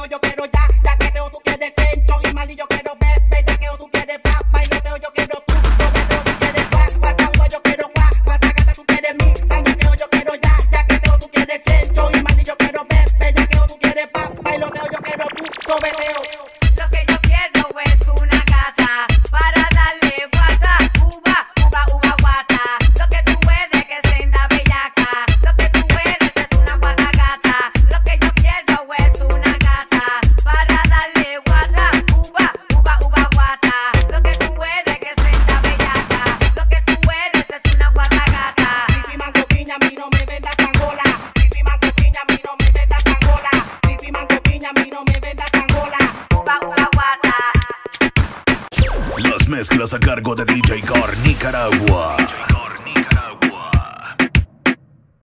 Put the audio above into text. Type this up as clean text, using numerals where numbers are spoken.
bailoteo yo quiero ya, yaqueteo tú quieres quencho y mal y yo quiero ver, bellaqueo tú quieres pa, bailoteo yo quiero tú, sobeteo tú quieres guá, guatagua yo quiero guá, guatagata tú quieres mi, sangueteo yo quiero ya, yaqueteo tú quieres chencho y mal y yo quiero ver, bellaqueo tú quieres pa, bailoteo yo quiero tú, sobeteo. Lo que yo quiero es una gata para darle guata, uva, uva, uva, guata. Lo que tú eres que senda bellaca, lo que tú eres es una guata gata. Lo que yo quiero es una gata para darle guata, uva, uva, uva, guata. Lo que tú eres que senda bellaca, lo que tú eres es una guata gata. Pipi mango piña, a mí no me vendas cangola. Pipi mango piña, a mí no me vendas cangola. Pipi mango piña, a mí no me vendas cangola. Uva, uva, guata. Las mezclas a cargo de DJ Car Nicaragua.